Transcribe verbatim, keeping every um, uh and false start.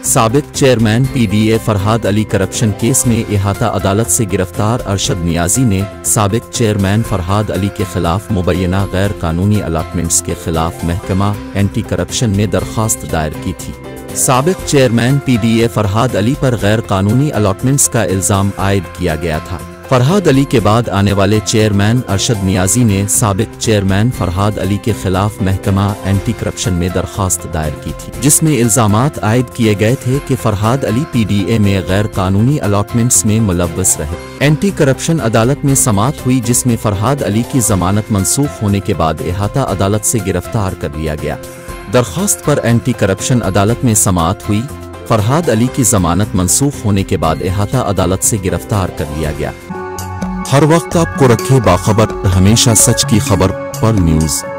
साबिक chairman PDA Farhad Ali corruption case में इहाता अदालत से गिरफ्तार अरशद नियाजी ने साबिक चेयरमैन फरहाद अली के खिलाफ मुबैना गैर कानूनी अलॉटमेंट्स के खिलाफ महकमा एंटी करप्शन में दरख्वास्त दायर की थी। साबिक चेयरमैन पीडीए फरहाद अली पर गैर कानूनी अलॉटमेंट्स का इल्ज़ाम आयद किया गया था। फरहाद अली के बाद आने वाले चेयरमैन अरशद नियाजी ने साबिक चेयरमैन फरहाद अली के खिलाफ महकमा एंटी करप्शन में दरख्वास्त दायर की थी, जिसमें इल्ज़ामात आयद किए गए थे कि फरहाद अली पीडीए में गैर कानूनी अलॉटमेंट्स में मुलव्वस रहे। एंटी करप्शन अदालत में समाअत हुई, जिसमें फरहाद अली की जमानत मनसूख होने के बाद इहाता अदालत से गिरफ्तार कर लिया गया। दरख्वास्त पर एंटी करप्शन अदालत में समाअत हुई। फरहाद अली की जमानत मनसूख होने के बाद इहाता अदालत से गिरफ्तार कर लिया गया। हर वक्त आपको रखे बाखबर, हमेशा सच की खबर पर न्यूज़।